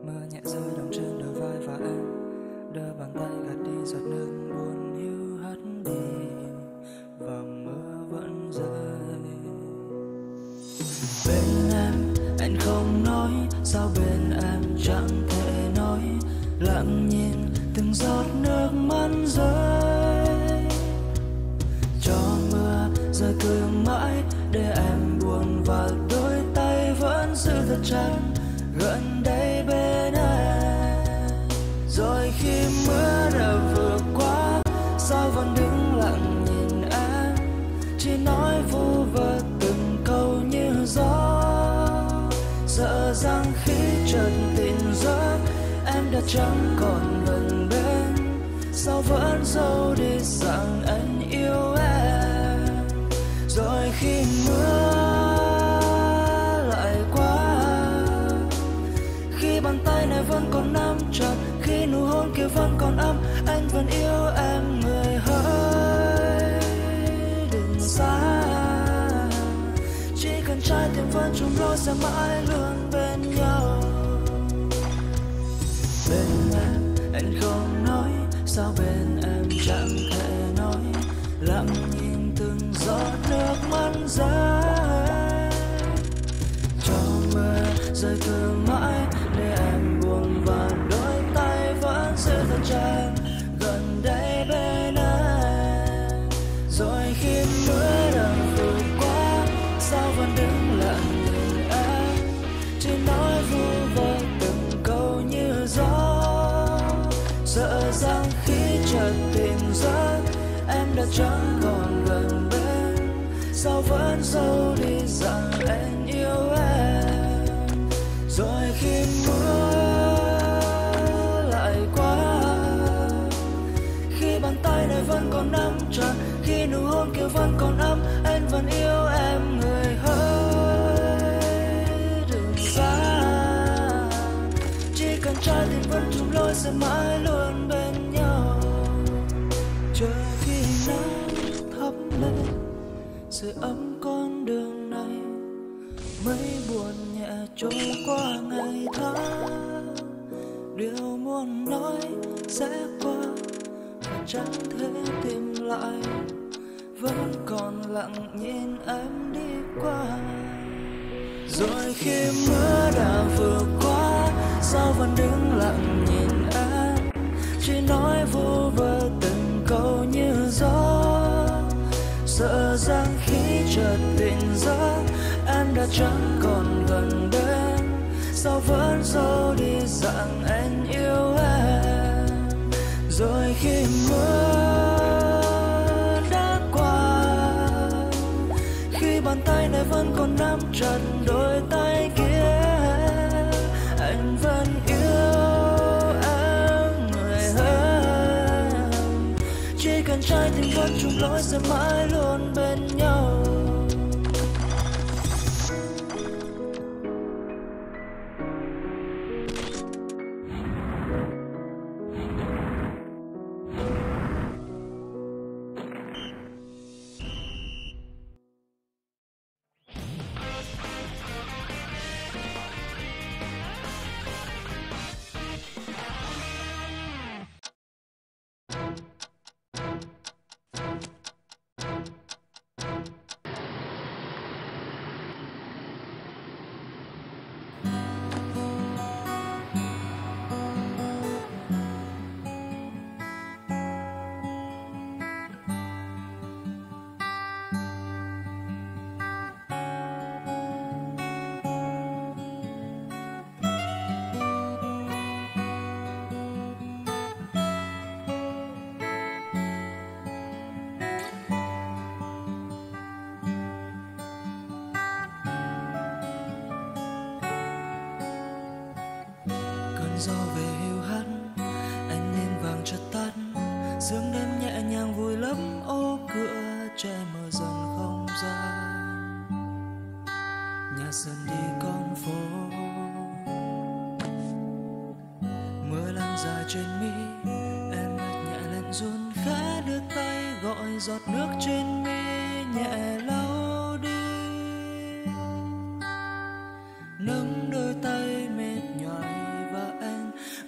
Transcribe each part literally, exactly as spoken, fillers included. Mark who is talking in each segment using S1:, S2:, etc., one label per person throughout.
S1: Mưa nhẹ rơi đọng trên đôi vai và em đưa bàn tay gạt đi giọt nước buồn hiu hắt đi và mưa vẫn rơi. Bên em anh không nói, sao bên em chẳng thể nói, lặng nhìn từng giọt nước mắt rơi. Cho mưa rơi cứ mãi để em buồn và đôi tay vẫn giữ thật chặt gần đây bên em. Rồi khi mưa đã vừa qua, sao vẫn đứng lặng nhìn em, chỉ nói vu vơ từng câu như gió. Sợ rằng khi chợt tỉnh giấc em đã chẳng còn gần bên, sao vẫn giấu đi rằng anh yêu em. Rồi khi mưa lại qua, khi bàn tay này vẫn còn nắm chặt, khi nụ hôn kia vẫn còn ấm, anh vẫn yêu em người hỡi đừng xa. Chỉ cần trái tim vẫn chung lối sẽ mãi luôn bên nhau. Bên em anh không nói, sao bên em chẳng thể nói, lặng nhìn từng giọt nước mắt rơi. Cho mưa rơi cứ mãi để em buồn và đôi tay vẫn giữ thật chặt gần đây bên em. Rồi khi mưa đã vượt qua, sao vẫn đứng lặng nhìn em, chỉ nói vu vơ từng câu như gió. Sợ rằng khi chợt tỉnh giấc em đã chẳng còn gần bên, sao vẫn giấu đi rằng anh yêu em. Rồi khi mưa lại qua, khi bàn tay này vẫn còn nắm chặt, khi nụ hôn kia vẫn còn ấm, anh vẫn yêu em người hỡi đừng xa. Chỉ cần trái tim vẫn chung lối sẽ mãi luôn bên nhau. Chờ khi nắng thắp lên sưởi ấm con đường này, mây buồn nhẹ trôi qua ngày tháng. Điều muốn nói sẽ qua và chẳng thể tìm lại, vẫn còn lặng nhìn em đi qua. Rồi khi mưa đã vượt qua, sao vẫn đứng lặng nhìn em, chỉ nói vu vơ từng câu như gió. Sợ rằng khi chợt tỉnh giấc em đã chẳng còn gần bên, sao vẫn giấu đi rằng anh yêu em. Rồi khi mưa đã qua, khi bàn tay này vẫn còn nắm chặt đôi tay kia, anh vẫn yêu em người hỡi. Chỉ cần trái tim vẫn chung lối sẽ mãi luôn bên nhau. Gió về hiu hắt, anh nhìn vàng chợt tắt, sương đêm nhẹ nhàng vùi lấp ô cửa che mờ dần không gian. Nhà dần đi con phố, mưa lan dài trên mi, em mặt nhẹ lên run khẽ đưa tay gọi giọt nước trên mi nhẹ lau đi. Nắm đôi tay mệt nhoài và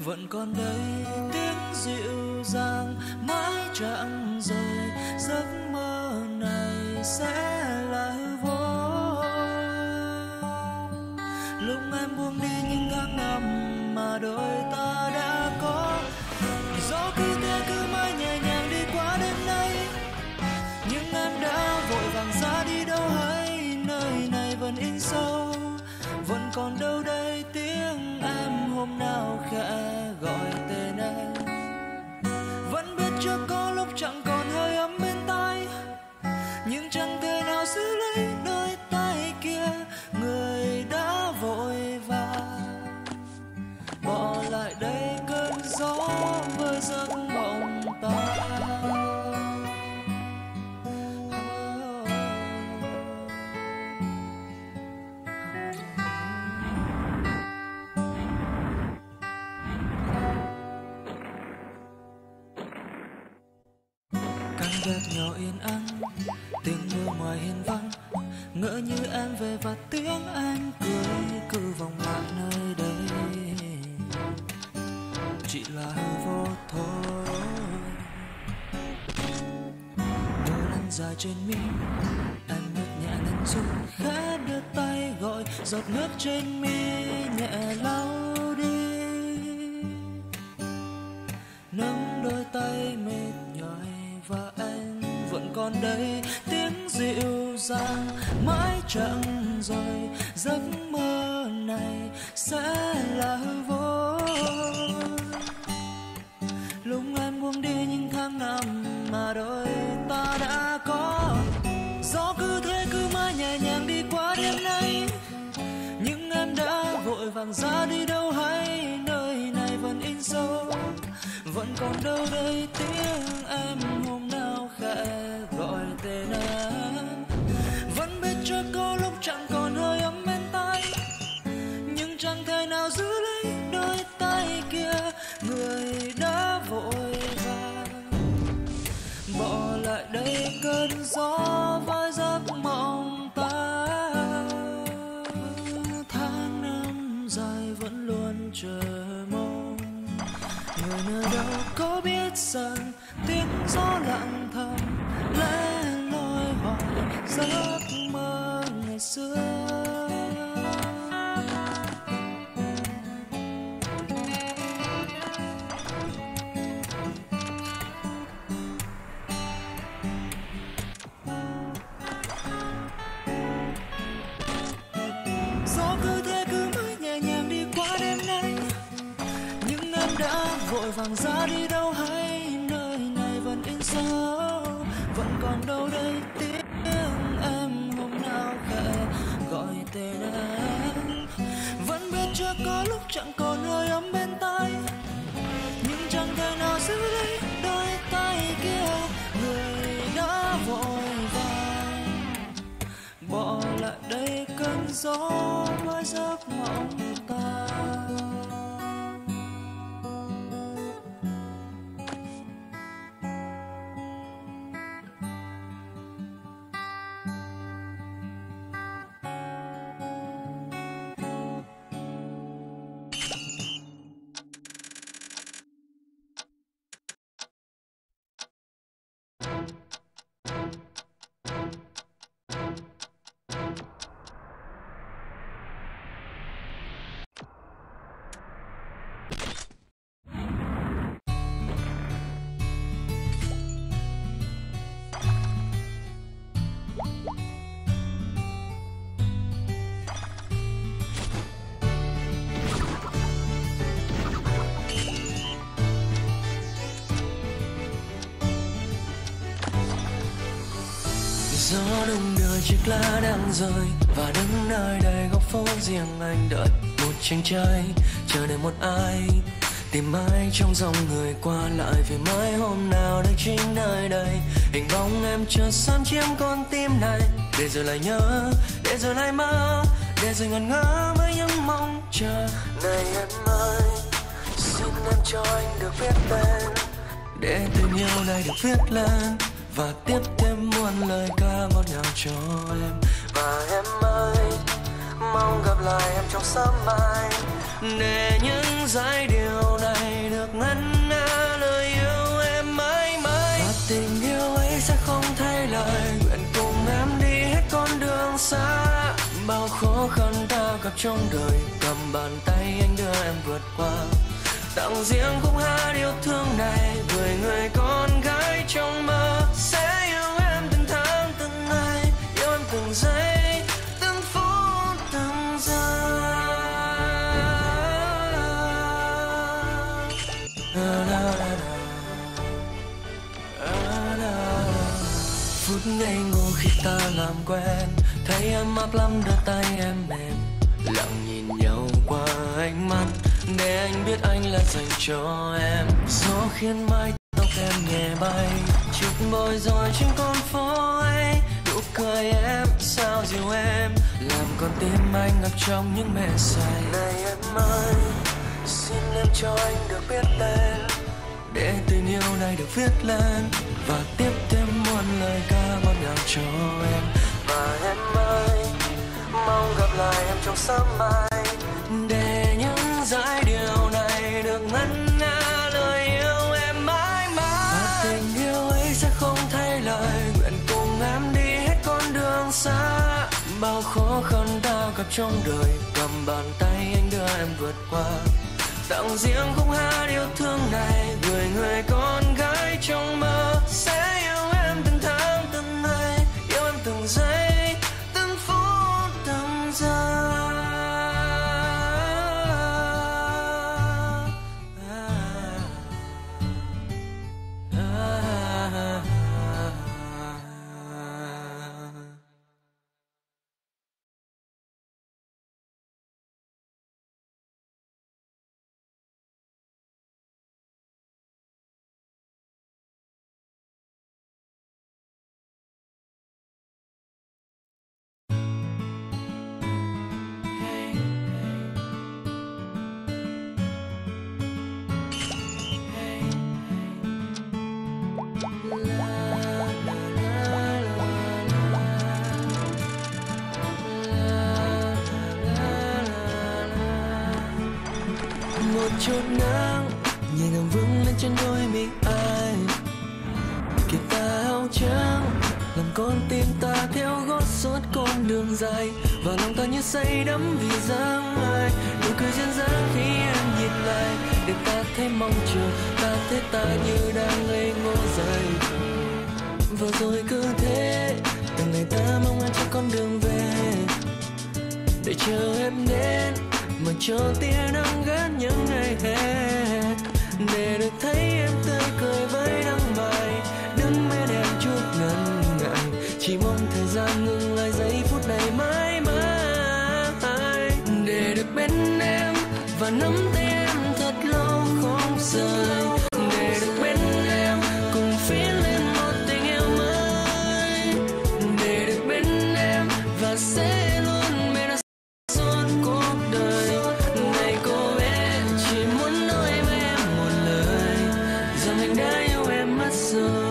S1: vẫn còn đây tiếng dịu dàng mãi chẳng rời. Giấc mơ này sẽ là hư vô lúc em buông đi những tháng năm mà đôi ta đã có. Gió cứ thế cứ mãi nhẹ nhàng đi qua đêm nay, nhưng em đã vội vàng ra đi đâu hay nơi này vẫn in sâu. Vẫn còn đâu đây tiếng em hôm nào khẽ gọi tên em. Vẫn biết chưa có lúc chẳng còn hơi ấm bên tai, nhưng chẳng thể nào giữ lấy đôi tay kia. Người đã vội vàng bỏ lại đây cơn gió với giấc mộng ta. Vết nhỏ yên ắng, tiếng mưa ngoài hiên vắng, ngỡ như em về và tiếng anh cười cứ vòng lại nơi đây. Chỉ là hư vô thôi. Mưa lăn dài trên mi, em bước nhẹ lên run khẽ đưa tay gọi, giọt nước trên mi nhẹ lau đi. Nắm đôi tay mệt nhòi và anh vẫn còn đây tiếng dịu dàng mãi chẳng rời. Giấc mơ này sẽ là hư vô lúc em buông đi những tháng năm mà đôi ta đã có. Gió cứ thế cứ mãi nhẹ nhàng đi qua đêm nay, nhưng em đã vội vàng ra đi đâu hay nơi này vẫn in sâu. Vẫn còn đâu đây tiếng em hôm nào khẽ gọi tên em. Vẫn biết chưa có lúc chẳng còn hơi ấm bên tai, nhưng chẳng thể nào giữ lấy đôi tay kia. Người đã vội vàng bỏ lại đây cơn gió với giấc mộng ta. Tháng năm dài vẫn luôn chờ mong, người nơi đâu có biết rằng tiếng gió lặng thầm lẻ loi hoài giấc mơ ngày xưa. Gió cứ thế cứ mãi nhẹ nhàng đi qua đêm nay, nhưng em đã vội vàng ra đi đâu hay nơi này vẫn in sâu. Vẫn còn đâu đây tiếng em hôm nào khẽ gọi tên em. Vẫn biết chưa có lúc chẳng còn hơi ấm bên tai, nhưng chẳng thể nào giữ lấy đôi tay kia. Người đã vội vàng bỏ lại đây cơn gió với giấc mộng ta.
S2: Gió đung đưa chiếc lá đang rơi, và đứng nơi đây góc phố riêng anh đợi một chàng trai, chờ đợi một ai, tìm mãi trong dòng người qua lại. Vì mãi hôm nào đây chính nơi đây, hình bóng em chợt xâm chiếm con tim này. Để rồi lại nhớ, để rồi lại mơ, để rồi ngẩn ngơ với những mong chờ. Này em ơi, xin em cho anh được viết tên, để tình yêu này được viết lên, và tiếp thêm muôn lời ca ngọt ngào cho em. Và em ơi, mong gặp lại em trong sớm mai, để những giai điệu này trong đời, cầm bàn tay anh đưa em vượt qua. Tặng riêng khúc hát yêu thương này gửi người con gái trong mơ, sẽ yêu em từng tháng từng ngày, yêu em từng giây từng phút từng giờ. Phút ngây ngô khi ta làm quen, thấy em áp lắm đôi tay em mềm, lặng nhìn nhau qua ánh mắt để anh biết anh là dành cho em. Gió khiến mái tóc em nhẹ bay, chút bối rối trên con phố ấy, nụ cười em sao dịu em, làm con tim anh ngập trong những mê say. Này em ơi, xin em cho anh được biết tên, để tình yêu này được viết lên và tiếp thêm muôn lời ca ngọt ngào cho em. Và em ơi, mong gặp lại em trong sớm mai, để những giai điệu này được ngân nga lời yêu em mãi mãi. Và tình yêu ấy sẽ không thay lời, nguyện cùng em đi hết con đường xa. Bao khó khăn ta gặp trong đời, cầm bàn tay anh đưa em vượt qua. Tặng riêng khúc hát yêu thương này gửi người con gái trong mơ, sẽ yêu em từng tháng từng ngày, yêu em từng giây từng phút từng giờ. Một chút nắng nhẹ nhàng vương lên trên đôi mi anh, kìa ta áo trắng làm con tim ta theo gót suốt con đường dài, và lòng ta như say đắm vì dáng ai, nụ cười duyên dáng khi em nhìn lại, để ta thấy mong chờ, ta thấy ta như đang ngây ngô dại. Và rồi cứ thế từng ngày ta mong anh trên con đường về, để chờ em đến mà cho tia nắng gắt những ngày hè, để được thấy em tươi cười với nắng mai, đứng bên em chút ngần ngại, chỉ mong thời gian ngừng lại giây phút này mãi mãi, để được bên em và nắm tay em thật lâu không rời, để được bên em cùng phía lên một tình yêu mới, để được bên em và sẽ luôn bên em suốt cuộc đời. Này cô bé, chỉ muốn nói với em một lời, rằng anh đã yêu em mất rồi.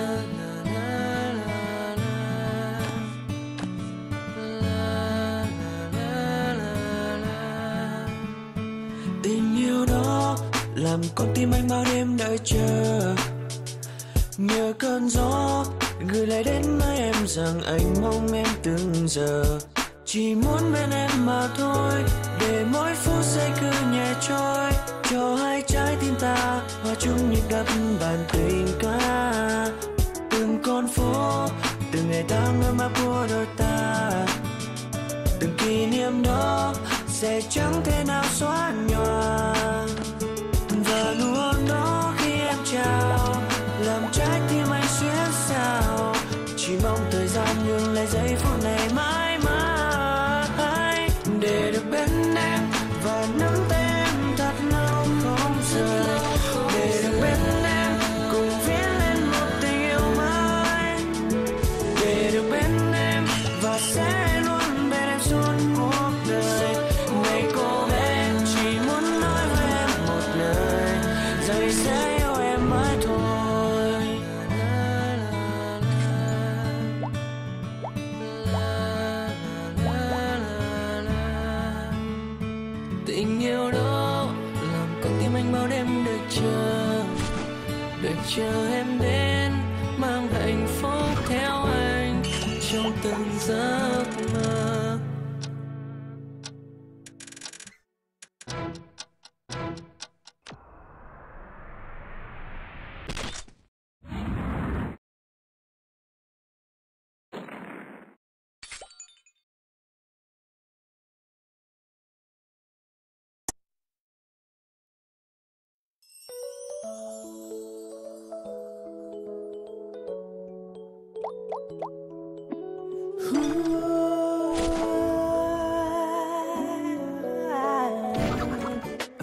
S2: Tình yêu đó làm con tim anh bao đêm đợi chờ, nhờ cơn gió gửi lại đến với em rằng anh mong em từng giờ, chỉ muốn bên em mà thôi, để mỗi phút giây cứ nhẹ trôi, cho hai trái tim ta hòa chung nhịp đập bản tình ca. Từng con phố, từng ngày tháng ấm áp của đôi ta, từng kỷ niệm đó sẽ chẳng thể nào xóa nhòa. Và nụ hôn đó khi em chào làm trái tim anh xuyến xao, chỉ mong thời gian ngừng lại giây phút này mãi mãi, để được bên em và nắm tay em thật lâu không rời, để được bên em cùng viết lên một tình yêu mới, để được bên em và sẽ luôn bên em suốt cuộc đời. Này cô bé, chỉ muốn nói với em một lời, rằng sẽ yêu em mãi thôi. Tình yêu đó làm con tim anh bao đêm đợi chờ, đợi chờ em đến mang hạnh phúc theo anh trong từng giấc mơ.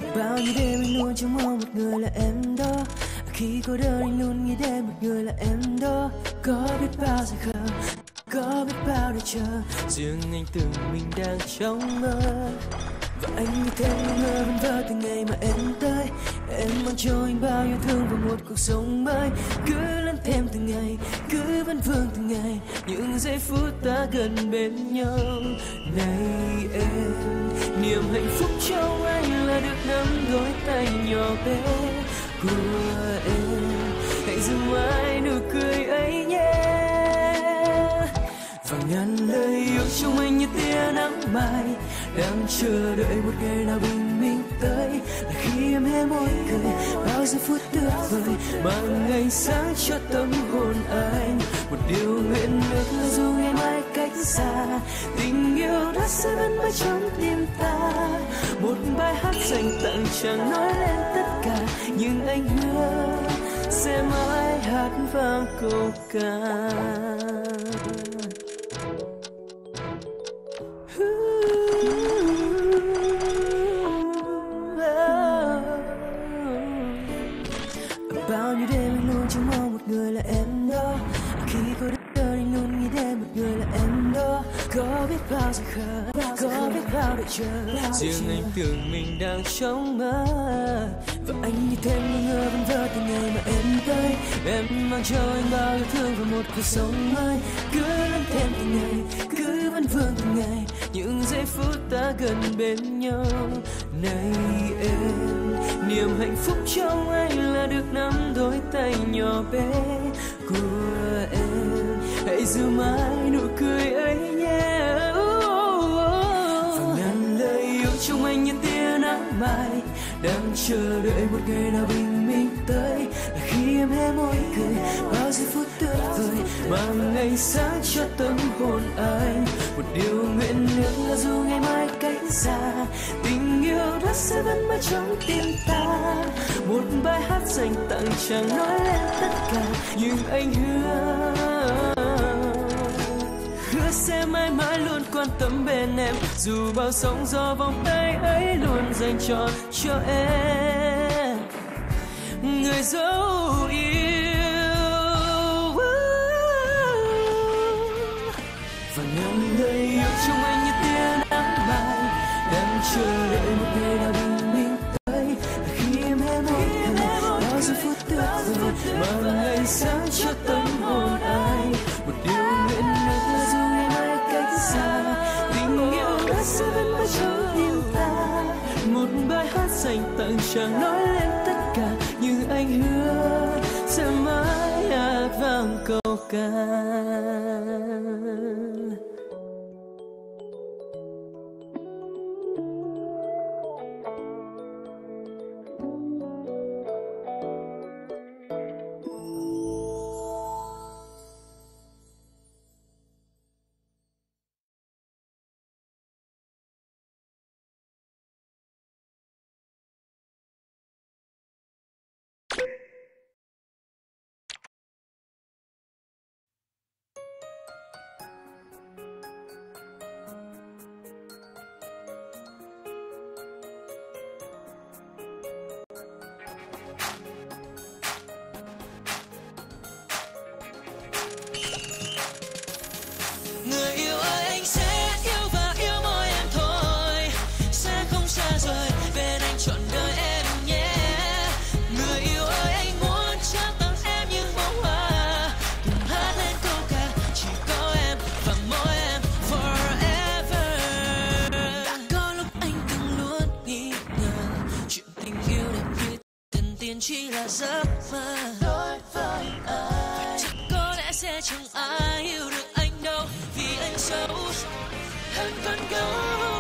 S1: Bao nhiêu đêm anh luôn trông mong một người là em đó. Khi cô đơn anh luôn nghĩ đến một người là em đó. Có biết bao giờ khờ, có biết bao để chờ, riêng anh tưởng mình đang trong mơ. Và anh như thế ngơ vân vơ từ ngày mà em tới. Em mang cho anh bao yêu thương và một cuộc sống mới. Cứ lớn thêm từng ngày, cứ vấn vương từng ngày, những giây phút ta gần bên nhau. Này em, niềm hạnh phúc trong anh là được nắm đôi tay nhỏ bé của em. Hãy giữ mãi nụ cười ấy nhé. Và ngàn lời yêu trong anh như tia nắng mai, đang chờ đợi một ngày nào bình minh tới. Là khi em hé môi cười, bao giây phút tuyệt vời mang ngày sáng cho tâm hồn anh. Một điều nguyện ước là dù ngày mai cách xa, tình yêu đó sẽ vẫn mãi trong tim ta. Một bài hát dành tặng chẳng nói lên tất cả, nhưng anh hứa sẽ mãi hát vang câu ca. Bao nhiêu đêm anh luôn trông mong một người là em đó. Khi cô đơn anh luôn nghĩ đến một người là em đó. Có biết bao giờ khờ, có biết bao đợi chờ, riêng anh tưởng mình đang trong mơ. Và anh như thêm ngơ vân vơ từ ngày mà em tới. Em mang cho anh bao yêu thương và một cuộc sống mới. Cứ lớn thêm từng ngày, cứ vấn vương từng ngày, những giây phút ta gần bên nhau. Này em, niềm hạnh phúc trong anh là được nắm đôi tay nhỏ bé của em. Hãy giữ mãi nụ cười ấy nhé. Và ngàn lời yêu trong anh như tia nắng mai, đang chờ đợi một ngày nào bình minh tới. Là khi em hé môi cười, bao giây phút tuyệt vời mang ngày sáng cho tâm hồn anh. Một điều nguyện ước là dù ngày mai cách xa, tình yêu đó sẽ vẫn mãi trong tim ta. Một bài hát dành tặng chẳng nói lên tất cả, nhưng anh hứa hứa sẽ mãi mãi luôn quan tâm bên em. Dù bao sóng gió vòng tay ấy luôn dành trọn cho em, người dấu yêu. Và ngàn lời yêu trong anh như tia nắng mai, đang chờ đợi một ngày nào bình minh tới. Là khi em hé môi cười, bao giây phút tuyệt vời mang ngày sáng cho tâm hồn anh. Một điều nguyện ước là dù ngày mai cách xa, tình yêu đã sẽ vẫn mãi trong tim ta. Một bài hát dành tặng chẳng nói lên tất cả, nhưng anh hứa sẽ mãi hát vang câu ca.
S2: Người yêu ơi, anh sẽ yêu và yêu mỗi em thôi, sẽ không xa rời bên anh trọn đời em nhé. Người yêu ơi, anh muốn trao tặng em những bông hoa, cùng hát lên câu ca chỉ có em và mỗi em forever. Đã có lúc anh từng luôn nghi ngờ chuyện tình yêu đẹp như thần tiên chỉ là giấc mơ. Đối với anh chắc có lẽ sẽ chẳng ai yêu được anh đâu, vì anh xấu hơn con gấu.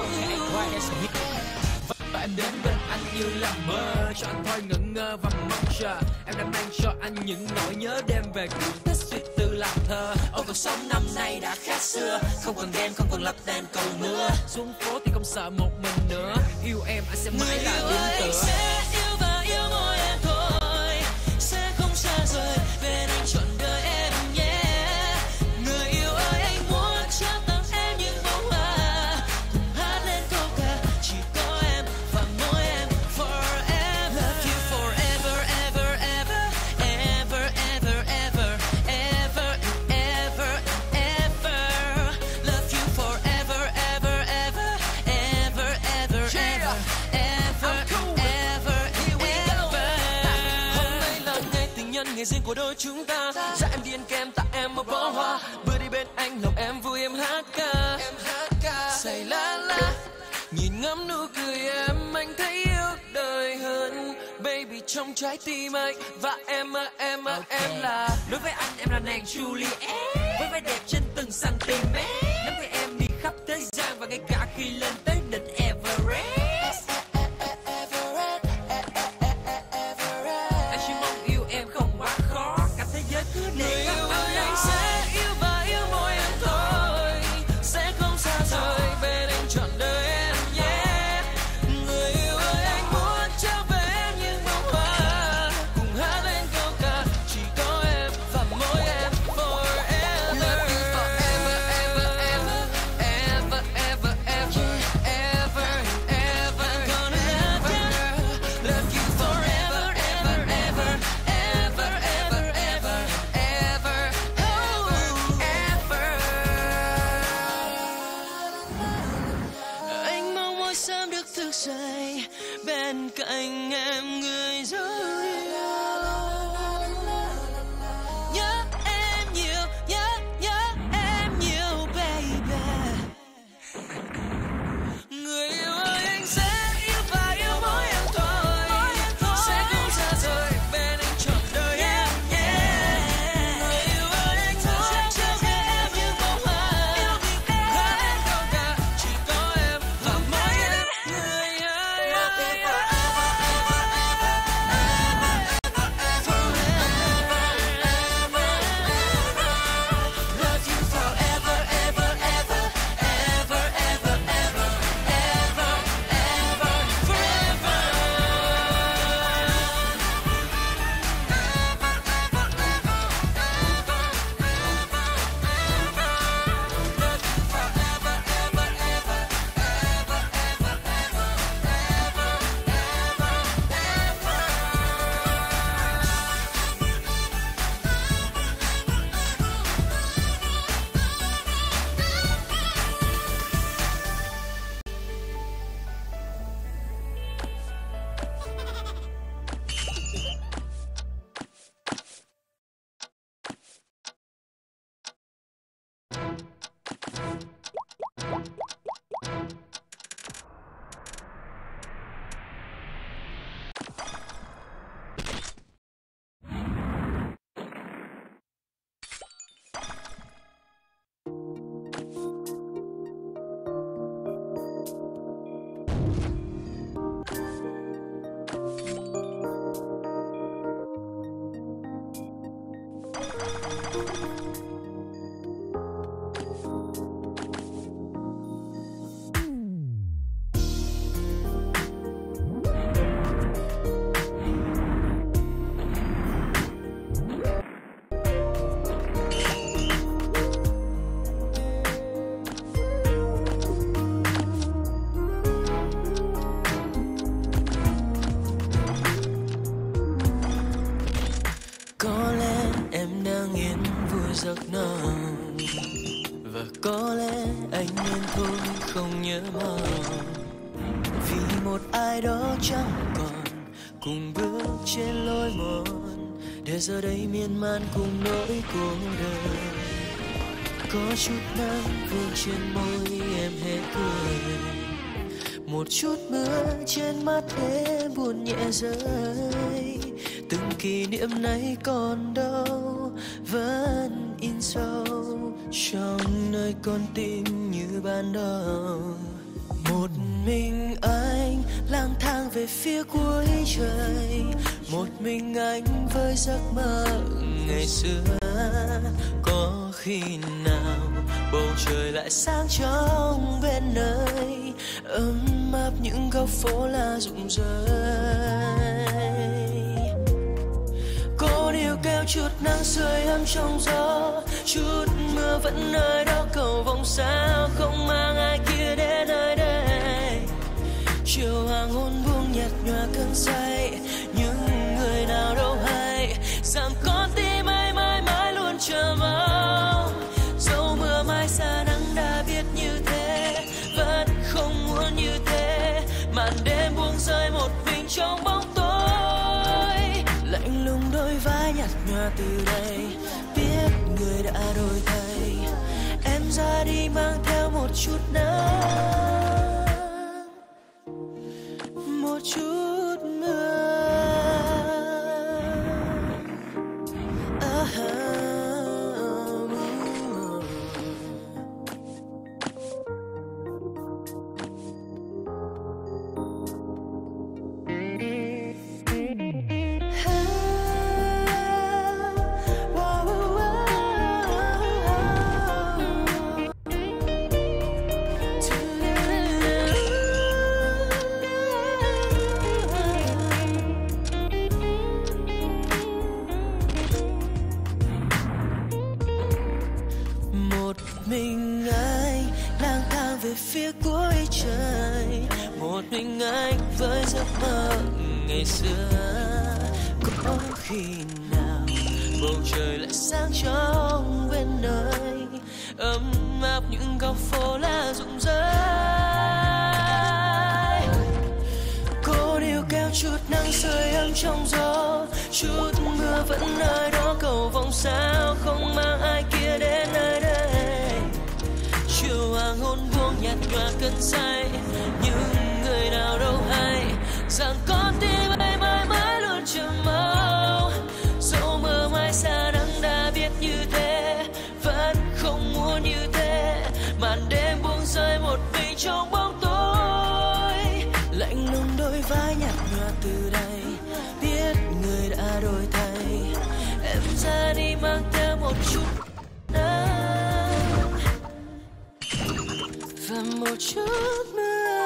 S3: Và em đến bên anh như là mơ, cho anh thôi ngẩn ngơ và mong chờ. Em đã mang cho anh những nỗi nhớ đêm về cuộc Tết suy tư làm thơ. Ôi cuộc sống năm nay đã khác xưa, không còn game, không còn lắp đèn cầu mưa. Xuống phố thì không sợ một mình nữa, yêu em anh sẽ mãi là điểm tựa.
S2: Anh sẽ yêu và yêu mỗi em thôi, sẽ không xa rời bên anh trọn đời em nhé. Người yêu ơi, anh muốn trao tặng em những bông hoa, cùng hát lên câu ca chỉ có em và mỗi em forever. ngày riêng của đôi chúng ta. Dạ em đi ăn kem tặng em một bó hoa, vừa đi bên anh lòng em vui em hát ca. Say la la, nhìn ngắm nụ cười em anh thấy yêu đời hơn. Baby trong trái tim anh và em ơi em ơi okay. Em là đối với anh em là nàng Juliet, với vai đẹp trên từng cm. Nắm tay em đi khắp thế gian và ngay cả khi lên tới đỉnh Everest. Anh chỉ mong yêu em không quá khó, cả thế giới cứ để người yêu ơi anh sẽ yêu và yêu mỗi em thôi, sẽ không xa rời bên anh trọn đời em nhé. Người yêu ơi anh muốn trao về em những bông hoa, cùng hát lên câu ca chỉ có em và mỗi em forever. Love you forever, ever, ever, ever, ever, ever, ever, ever. Gonna love you, love you forever, ever, ever, ever, ever, ever, ever, oh, ever. Anh mong mỗi sớm được thức dậy bên cạnh em người dấu yêu. Nhớ em nhiều, nhớ, nhớ em nhiều baby. Người yêu ơi anh sẽ yêu và yêu mỗi em thôi, sẽ không xa rời bên anh trọn đời em nhé. Người yêu ơi anh muốn trao cho em những bông hoa, hát lên câu ca chỉ có em và mỗi em. Người ơi love you forever, ever, ever, ever, ever, ever, ever, ever, forever. Có lẽ em đang yên vui giấc nở, và có lẽ anh nên thôi không nhớ mong, vì một ai đó chẳng còn cùng bước trên lối mòn, để giờ đây miên man cùng nỗi cô đơn. Có chút nắng vương trên môi em hé cười, một chút mưa trên mắt em buồn nhẹ rơi. Từng kỷ niệm này còn đâu vẫn in sâu trong nơi con tim như ban đầu. Một mình anh lang thang về phía cuối trời, một mình anh với giấc mơ ngày xưa. Có khi nào bầu trời lại sáng trong bên nơi ấm áp những góc phố là rụng rơi. Có điều kêu chút nắng sưởi ấm trong gió, chút mưa vẫn nơi đó cầu vòng sao không mang ai kia đến nơi đây. Chiều hoàng hôn buông nhạt nhòa cơn say, những người nào đâu hay rằng con tim ai mãi mãi luôn chờ mong. Dẫu mưa mai xa nắng đã biết như thế, vẫn không muốn như thế. Màn đêm buông rơi một mình trong bóng tối, lạnh lùng đôi vai nhạt nhòa
S1: nhòa từ đây, biết người đã đổi thay. Em ra đi mang theo một chút nắng, một chút mưa. Ah, mình anh lang thang về phía cuối trời, một mình anh với giấc mơ ngày xưa. Có khi nào bầu trời lại sáng trong bên nơi ấm áp những góc phố lá rụng rơi. Cô điệu kéo chút nắng sưởi ấm trong gió, chút mưa vẫn nơi đó cầu vòng sao không mang ai kia đến nơi đây. Chiều hoàng hôn buông nhạt nhòa cơn say, nhưng người nào đâu hay rằng con tim anh mãi mãi luôn chờ mong. Dẫu mơ mai xa nắng đã biết như thế, vẫn không muốn như thế. Màn đêm buông rơi một mình trong bóng tối, lạnh lùng đôi vai nhạt nhòa từ đây, biết người đã đổi thay. Em ra đi mang theo một chút nắng và một chút mưa.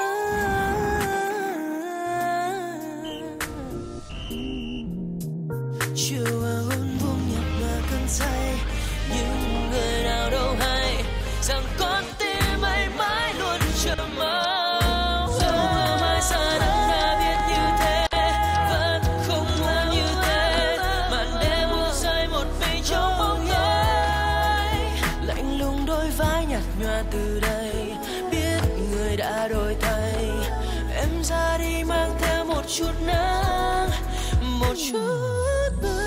S1: Chiều hoàng hôn buông nhạt nhòa cơn say, nhưng người nào đâu hay rằng con tim anh mãi luôn chờ mong. Dẫu mơ mai xa nắng đã biết như thế, vẫn không muốn như thế. Màn đêm buông rơi một mình trong bóng tối, lạnh lùng đôi vai nhạt nhòa từ đây, biết người đã đổi thay. Em ra đi mang theo một chút nắng, một chút mưa.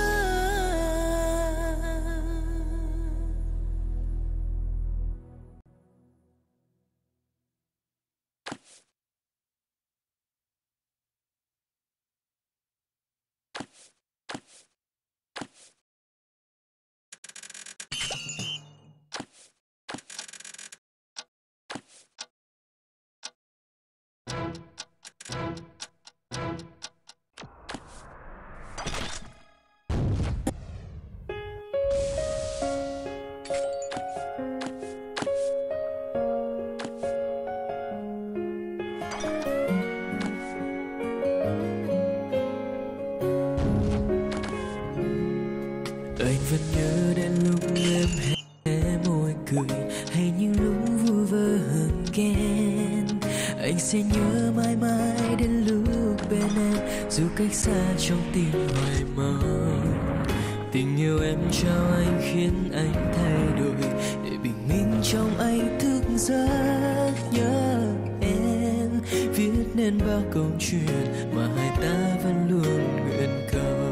S2: Anh vẫn nhớ đến lúc em hé môi cười, hay những lúc vui vơ hờn ghen. Anh sẽ nhớ mãi mãi đến lúc bên em, dù cách xa trong tim hoài mong. Tình yêu em trao anh khiến anh thay đổi, để bình minh trong anh thức giấc nhớ em. Viết nên bao câu chuyện mà hai ta vẫn luôn nguyện cầu.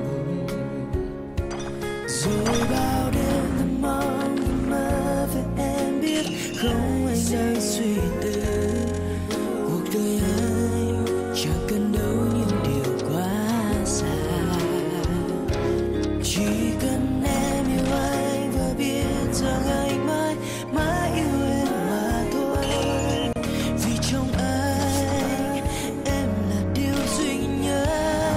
S1: Rồi bao đêm thầm mong thầm mơ về em, biết không anh đang suy tư. Cuộc đời anh chẳng cần đâu những điều quá xa, chỉ cần em yêu anh và biết rằng anh mãi mãi yêu em mà thôi. Vì trong anh em là điều duy nhất,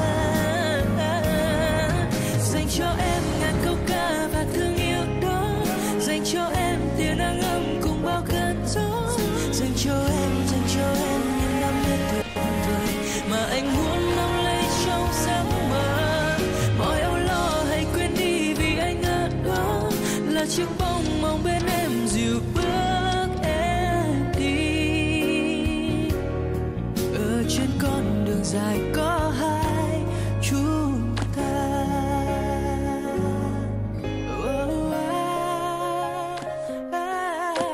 S1: dành cho em ngàn câu ca và thương yêu đó, dành cho em tia nắng ấm cùng bao cơn gió, dành cho em, dành cho em những năm月tuyệt vời mà anh muốn nắm lấy trong giấc mơ. Mọi âu lo hãy quên đi vì anh ở đó, là chiếc bóng mong bên em dìu bước em đi. Ở trên con đường dài có hai chúng ta. Oh, ah, ah, ah.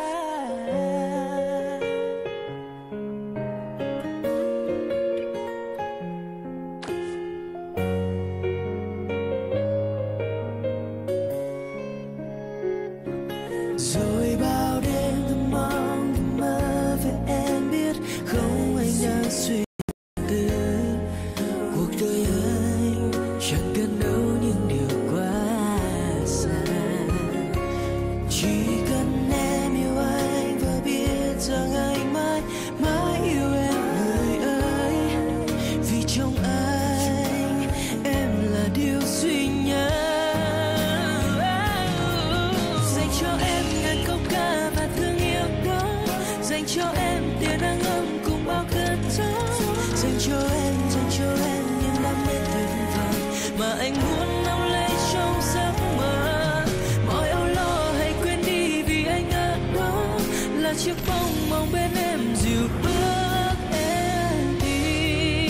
S2: anh muốn nắm lấy trong giấc mơ. Mọi âu lo hãy quên đi vì anh ở đó, là chiếc bóng mong bên em dịu bước em đi.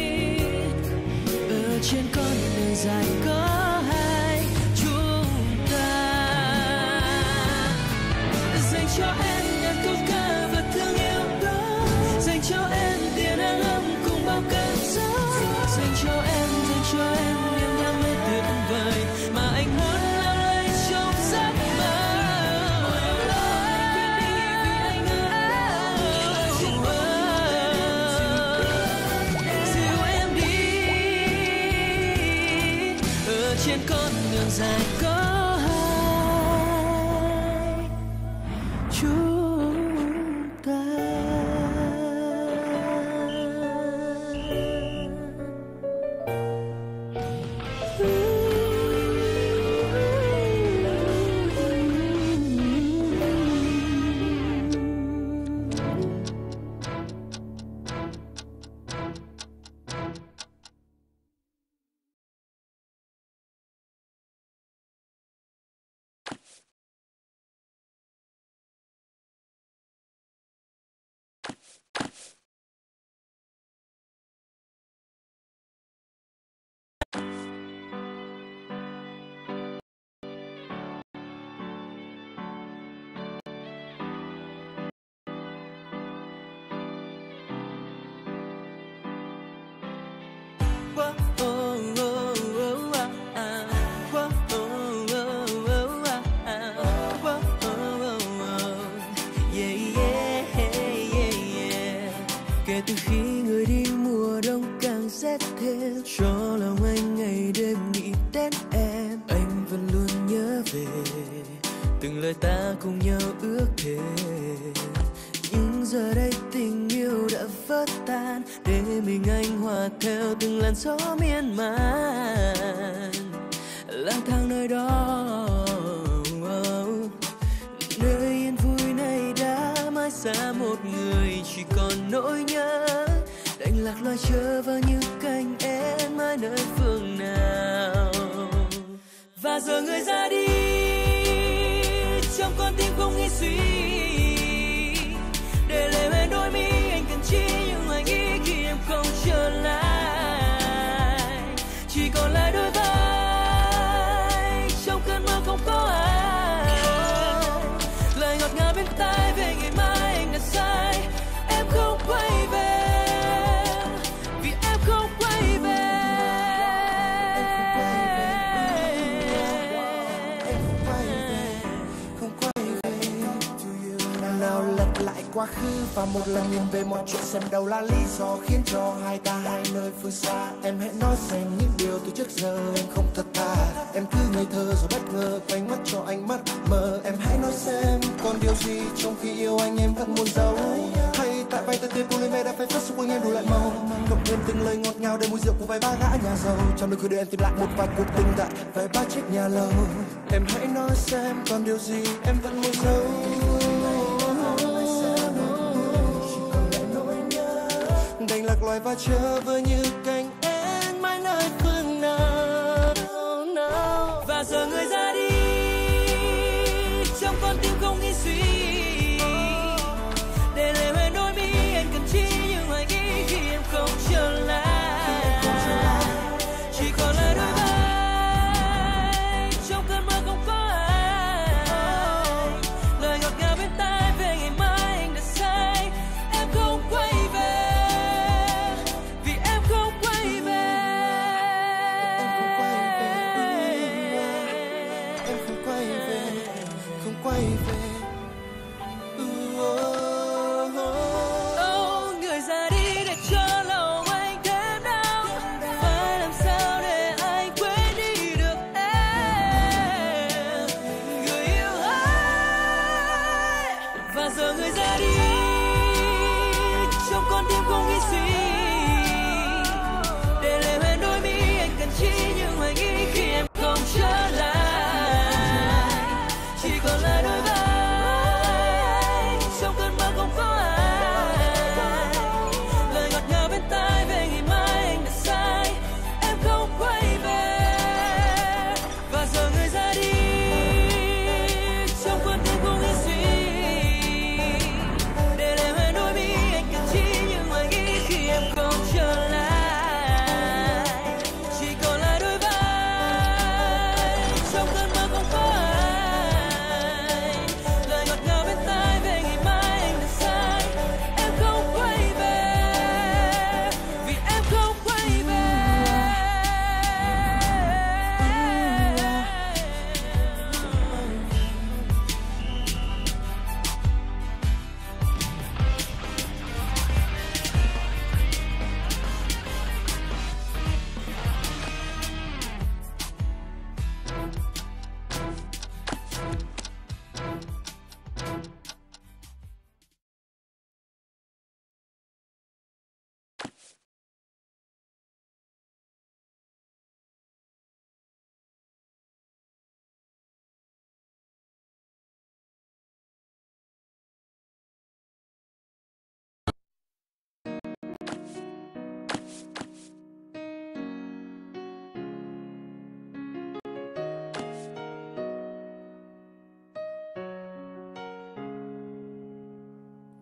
S2: Ở trên con đường dài có hai chúng ta, dành cho em nhạc câu ca và thương yêu đó, dành cho em tia nắng ấm cùng bao cơn gió, dành cho em, dành cho em niềm đam mê tuyệt vời mà anh muốn leo lên trong giấc mơ. Mọi âu lo hãy quên đi vì anh ở đó, dìu em đi. Ở trên con đường dài có hai chúng ta. Kể từ khi người đi mùa đông càng rét thêm, cho lòng anh ngày đêm nghĩ đến em. Anh vẫn luôn nhớ về từng lời ta cùng nhau ước thề, nhưng giờ đây tình yêu đã vỡ tan, để mình anh hòa theo từng làn gió miên man lang thang nơi đó. Nơi yên vui này đã mãi xa một người, chỉ còn nỗi nhớ đành lạc loài chờ vào những cánh én mãi nơi phương nào. Và giờ người ra đi, trong con tim không nghĩ suy, để lệ bên đôi mi anh cần chi, nhưng anh nghĩ khi em không trở lại, chỉ còn lại đôi vai trong cơn mơ không có ai. Lời ngọt ngào bên tai về ngày mai anh đã sai, em không quay về vì em không quay về.
S4: Nào lật lại quá khứ và một lần nhìn về mọi chuyện, xem đâu là lý do khiến cho hai ta hai nơi phương xa. Em hãy nói xem những điều từ trước giờ em không thật thà, em cứ ngây thơ rồi bất ngờ quay mắt cho anh mất mơ. Em hãy nói xem còn điều gì trong khi yêu anh em vẫn muốn giấu, hay tại vai ta tươi cô lên ve đã phai phất xung quanh em đủ lại màu, cộng thêm từng lời ngọt ngào đầy mùi rượu của vài ba gã nhà giàu. Trong đôi khi để em tìm lại một vài cuộc tình tại vài ba chiếc nhà lầu. Em hãy nói xem còn điều gì em vẫn muốn giấu, đành lạc loài và chờ với như cánh én mãi nơi phương nào.
S2: Và giờ người ra đi, trong con tim không nghĩ suy, để lệ về đôi mi anh cần chi, nhưng anh nghĩ khi em không trở lại, chỉ còn lại đôi vai trong cơn mơ không có ai. Lời ngọt ngào bên tai về ngày mai anh đã sai, em không quay về vì em không quay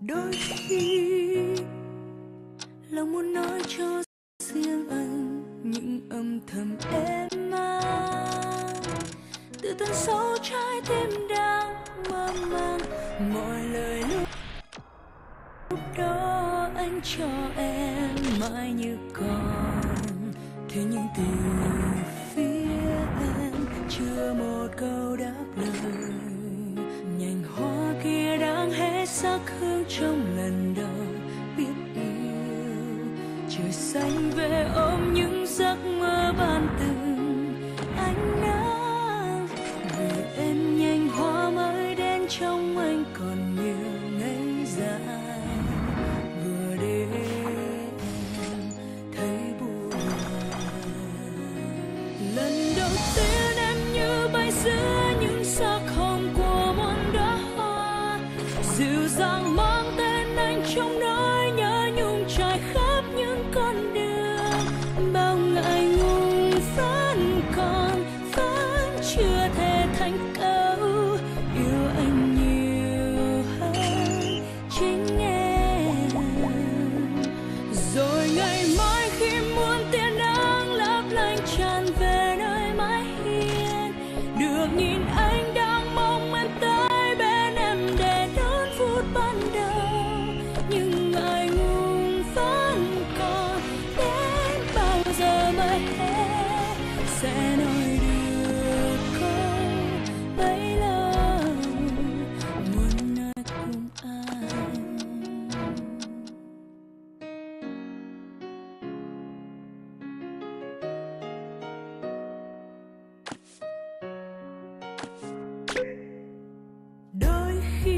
S1: Đôi khi lòng muốn nói cho riêng anh những âm thầm em mang, từ tận sâu trái tim đang mơ màng mọi lời lúc lúc đó anh cho em mãi như còn, thế nhưng từ phía em chưa một câu đáp lời. Nhành hoa kia đang hé sắc hương trong lần đầu biết yêu, trời xanh về ôm những giấc mơ ban từng ánh nắng. Vì em nhành hoa mới đến trong anh còn nhiều ngày dài, vừa để em thấy buồn. Lần đầu tiên em như bay giữa những sắc hồng của muôn đóa hoa, dịu dàng mang tên anh trong nỗi nhớ nhung trải khắp những con đường. Bao ngại ngùng vẫn còn, vẫn chưa thể thành câu yêu anh nhiều hơn chính em. Rồi ngày mai khi muôn tia nắng lấp lánh tràn về nơi mái hiên, được nhìn anh đang mong em tới bên em để đón phút ban đầu. Nhưng ngại ngùng vẫn còn, đến bao giờ mới hết sẽ nói được câu bấy lâu muốn nói cùng anh. Đôi khi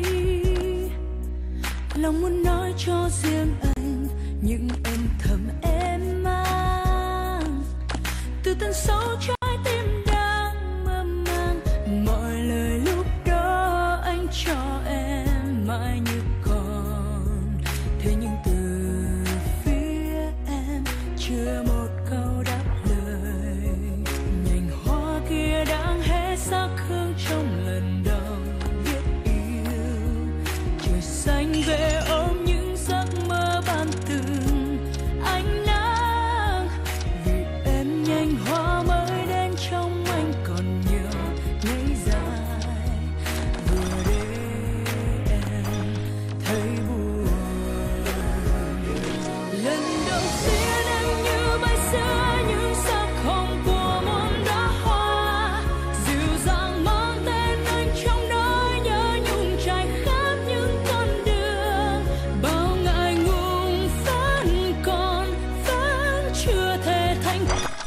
S1: lòng muốn nói cho riêng anh những âm thầm em mang, từ tận sâu trái tim đang mơ màng mọi lời lúc đó anh cho em mãi như còn. Thế nhưng từ phía em chưa một câu đáp lời. Nhành hoa kia đang hé sắc hương trong lần đầu biết yêu, trời xanh về ôm những giấc mơ ban từng ánh nắng. Vì em nhành hoa mới đến trong anh còn nhiều ngày dài, vừa để em thấy buồn. Lần đầu tiên em như bay giữa những sắc hồng của muôn đóa hoa, dịu dàng mang tên anh trong nỗi nhớ nhung trải khắp những con đường. Bao ngại ngùng vẫn còn, vẫn chưa thể thành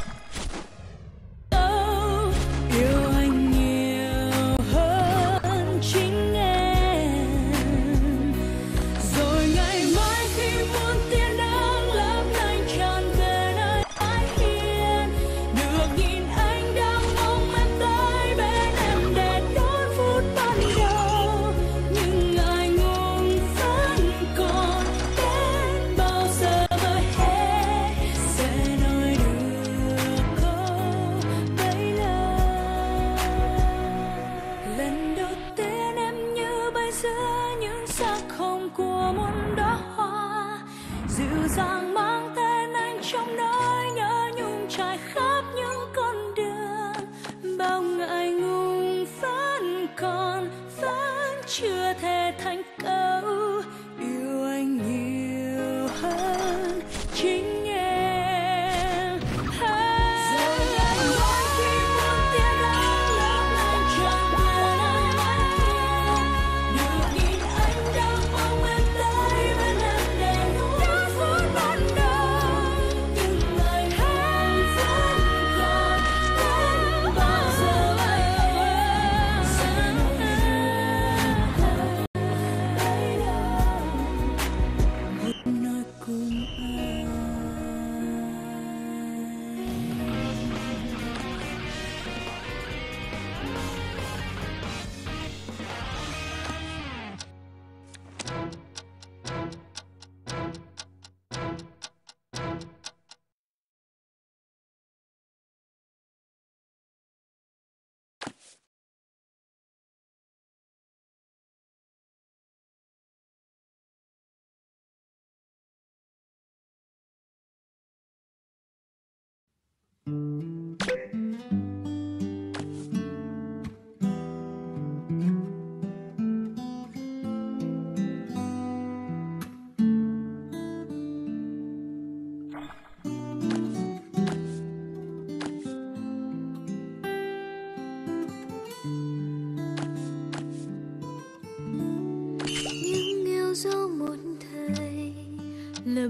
S1: câu yêu anh nhiều hơn chính em. Rồi ngày mai khi muôn tia nắng lấp lánh tràn về nơi mái hiên, được nhìn anh đang mong em tới bên em để đón phút ban đầu. Nhưng ngại ngùng vẫn còn, đến bao giờ mới hết sẽ nói được câu bấy lâu. Lần đầu tiên em như bay giữa những sắc hồng của muôn đóa hoa, dịu dàng mang tên anh trong nỗi nhớ nhung trải khắp những con đường. Bao ngại ngùng vẫn còn, vẫn chưa thể thành câu yêu anh nhiều hơn chính em. Rồi ngày mai khi muôn tia nắng lấp lánh tràn về nơi mái hiên, được nhìn anh đang mong em tới bên em để đón phút ban đầu. Nhưng ngại ngùng vẫn còn, đến bao giờ mới hết sẽ nói được câu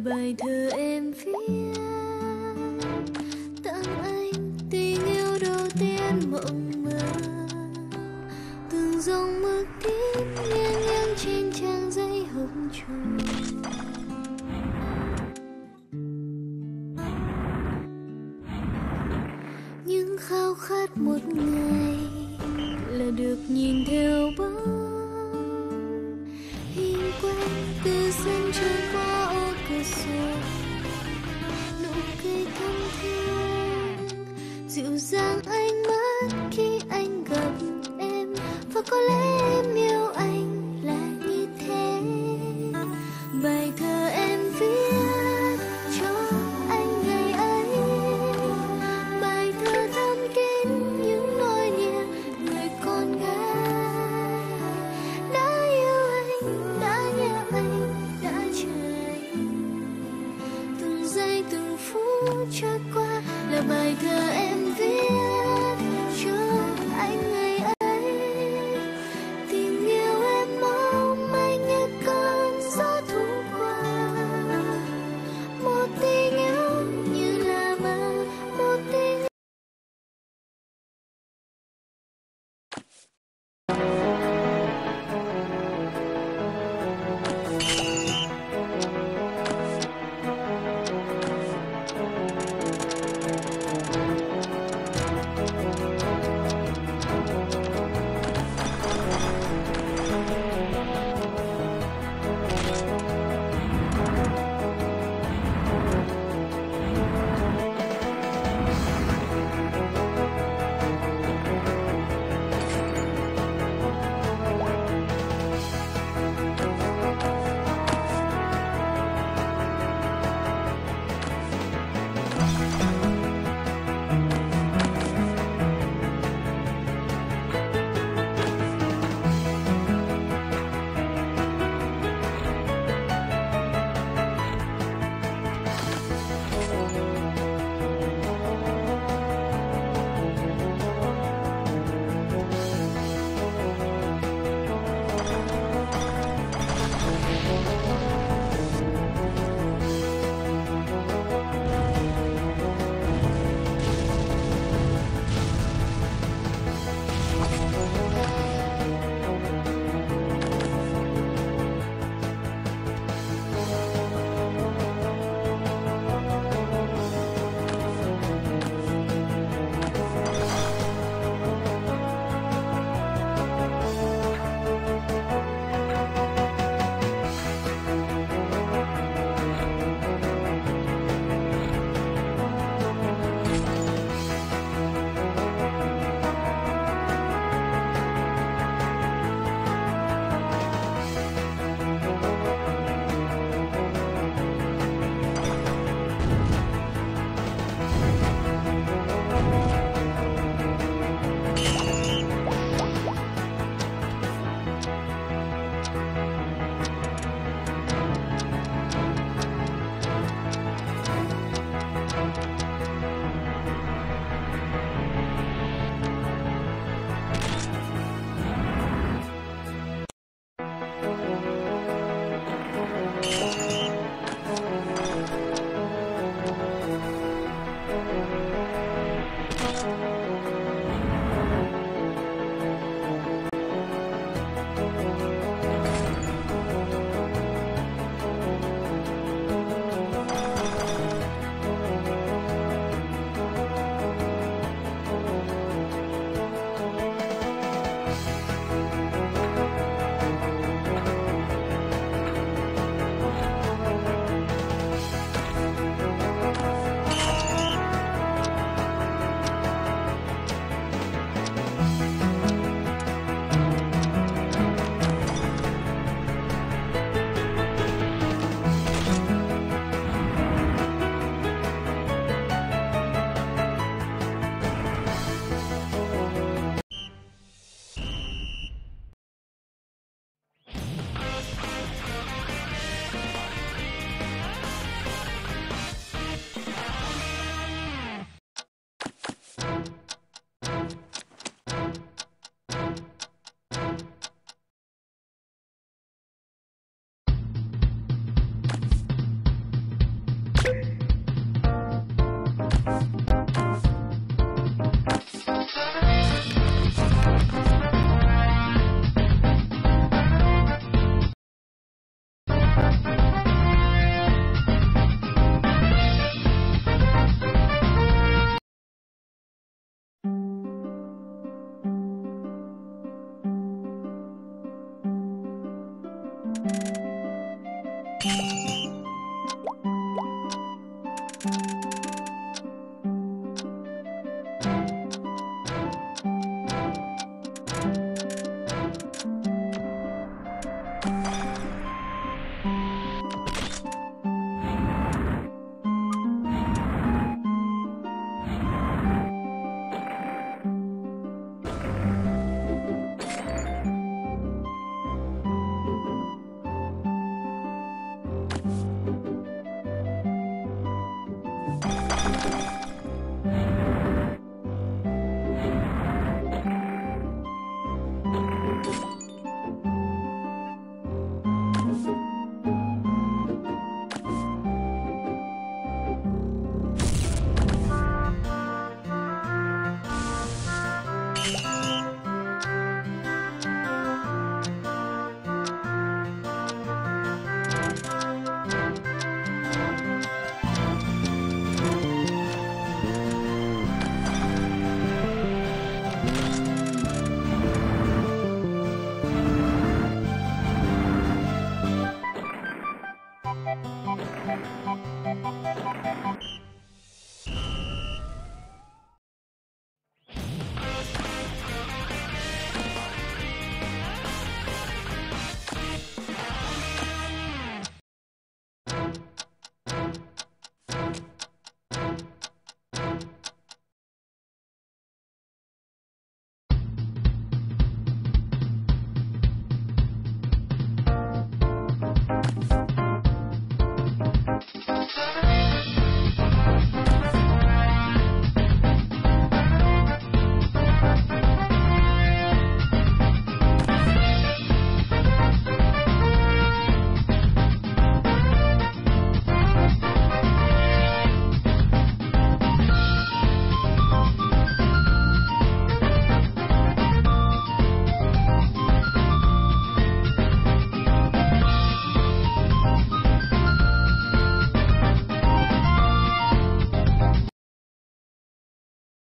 S5: bài thơ em viết tặng anh, tình yêu đầu tiên mộng mơ, từng dòng mực tím nghiêng nghiêng trên trang giấy hồng tròn. Nhưng khao khát một ngày là được nhìn theo bóng hình quen từ sân trôi qua ô cửa sổ, nụ cười thân thương dịu dàng ánh mắt khi anh gặp em, và có lẽ em yêu anh là như thế. Bài thơ em viết cho anh ngày ấy, bài thơ thắm kín những nỗi niềm người con gái đã yêu anh, đã nhớ anh, đã chờ anh. Từng giây từng phút trôi qua là bài thơ em viết cho anh ngày ấy. Tình yêu em mong manh như cơn gió thu qua, một tình yêu như là mơ, một tình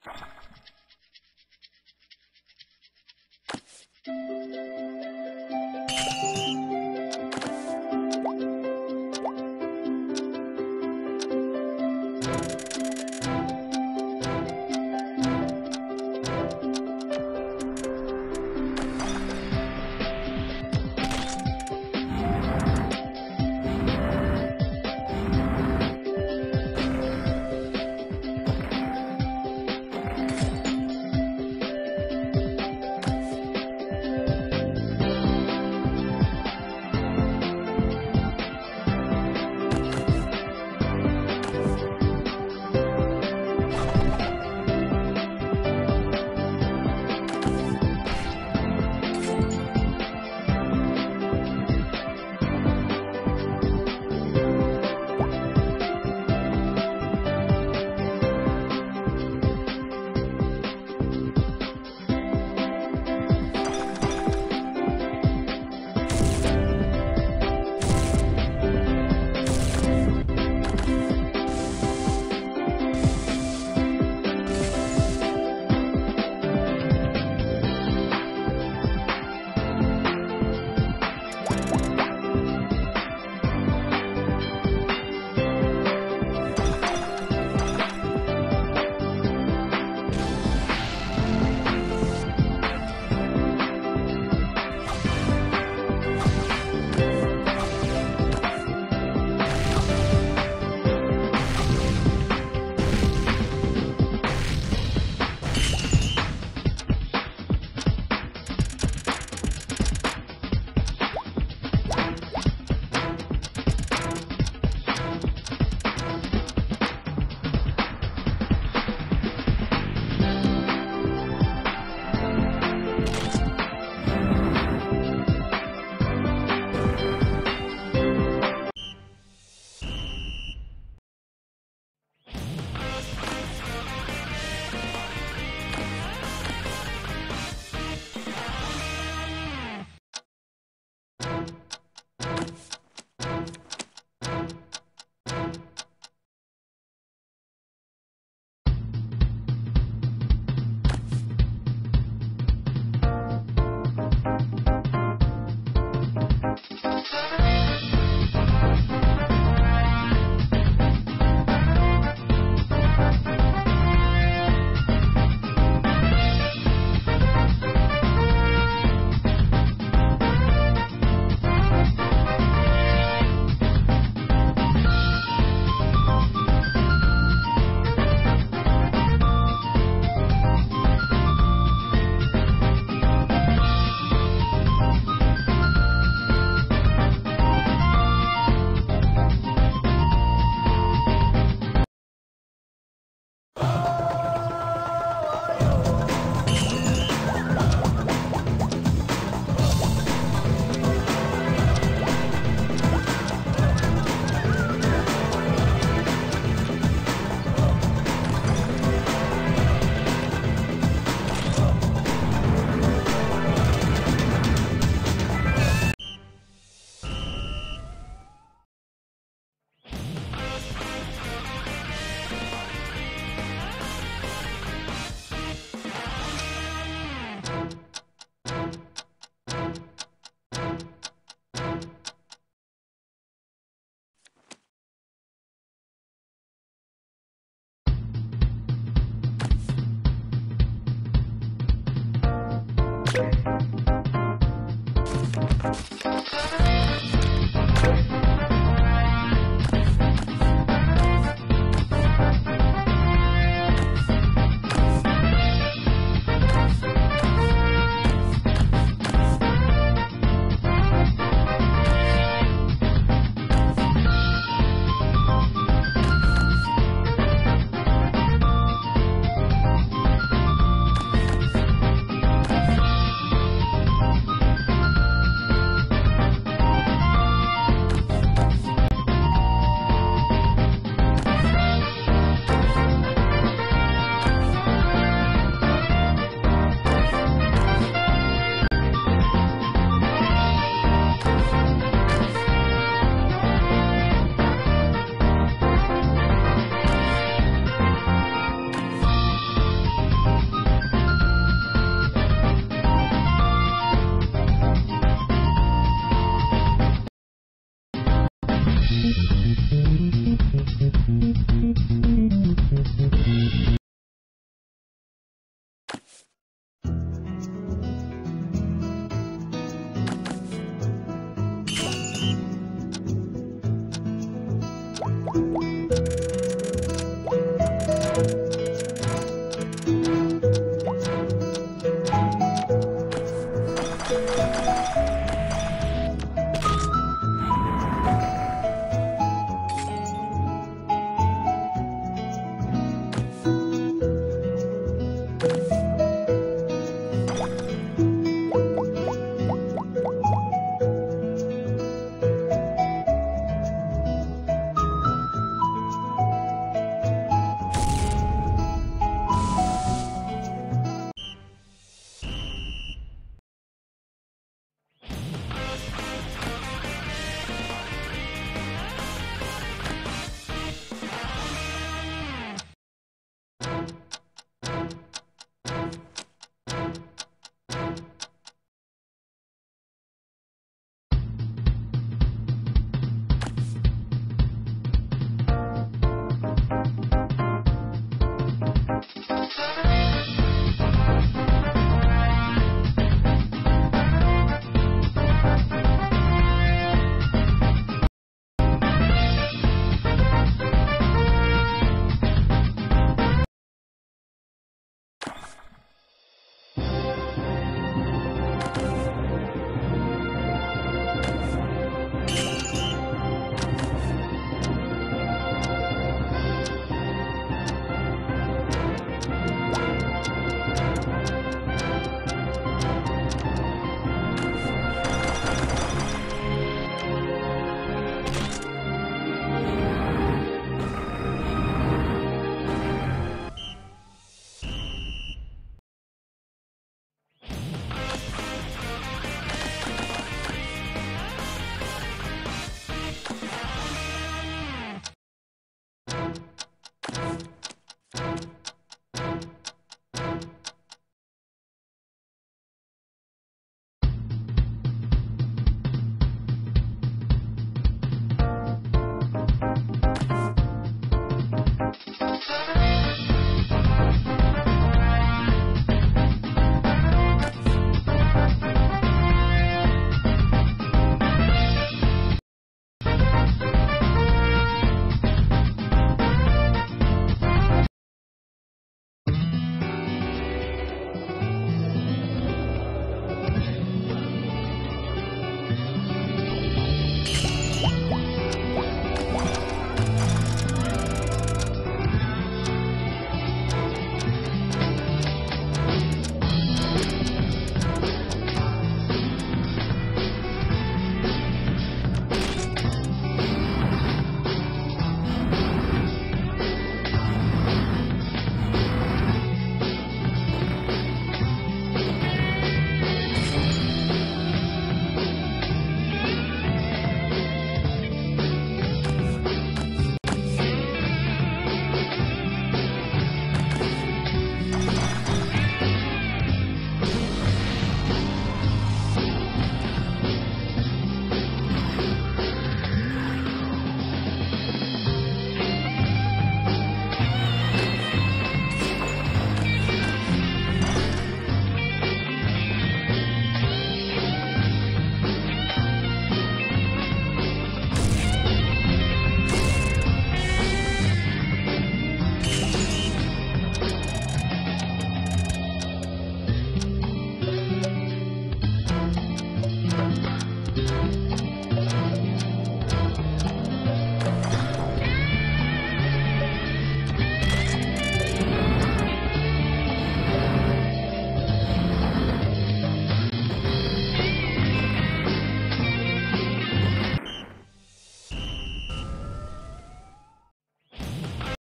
S5: Thank you.